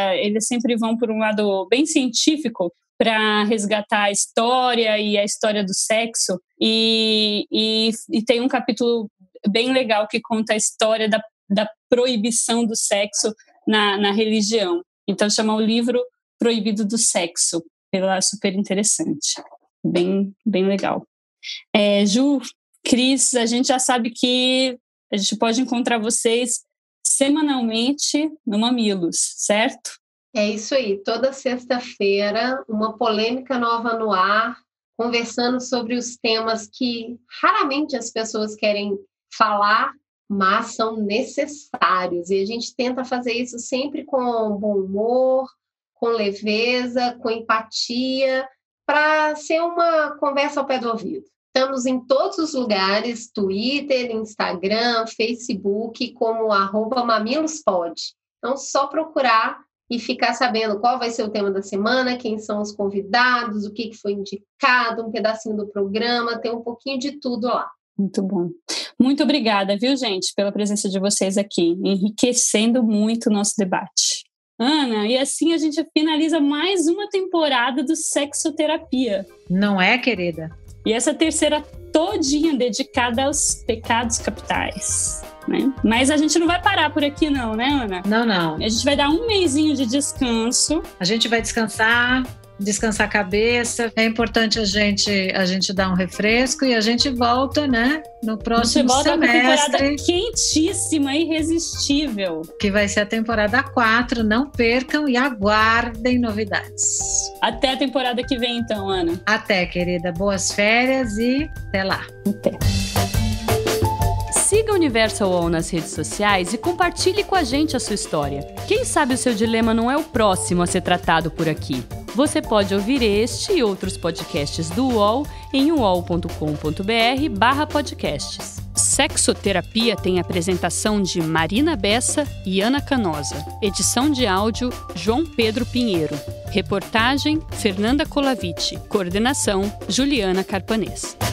vão por um lado bem científico para resgatar a história e a história do sexo. E tem um capítulo bem legal que conta a história da proibição do sexo na religião. Então, chama O Livro Proibido do Sexo, pela Super Interessante. Bem, bem legal. Ju, Cris, a gente já sabe que a gente pode encontrar vocês semanalmente no Mamilos, certo? É isso aí. Toda sexta-feira, uma polêmica nova no ar, conversando sobre os temas que raramente as pessoas querem falar, mas são necessários. E a gente tenta fazer isso sempre com bom humor, com leveza, com empatia, para ser uma conversa ao pé do ouvido. Estamos em todos os lugares, Twitter, Instagram, Facebook, como @mamilospod. Então, só procurar e ficar sabendo qual vai ser o tema da semana, quem são os convidados, o que foi indicado, um pedacinho do programa, tem um pouquinho de tudo lá. Muito bom. Muito obrigada, viu, gente, pela presença de vocês aqui, enriquecendo muito o nosso debate. Ana, e assim a gente finaliza mais uma temporada do Sexoterapia. Não é, querida? E essa terceira todinha dedicada aos pecados capitais, né? Mas a gente não vai parar por aqui não, né, Ana? Não. A gente vai dar um mêsinho de descanso. A gente vai descansar a cabeça. É importante a gente dar um refresco e a gente volta, né, no próximo semestre. A gente volta com a temporada quentíssima, irresistível. Que vai ser a temporada 4. Não percam e aguardem novidades. Até a temporada que vem, então, Ana. Até, querida. Boas férias e até lá. Até. Siga o Universal UOL nas redes sociais e compartilhe com a gente a sua história. Quem sabe o seu dilema não é o próximo a ser tratado por aqui. Você pode ouvir este e outros podcasts do UOL em uol.com.br/podcasts. Sexoterapia tem apresentação de Marina Bessa e Ana Canosa. Edição de áudio, João Pedro Pinheiro. Reportagem, Fernanda Colaviti. Coordenação, Juliana Carpanês.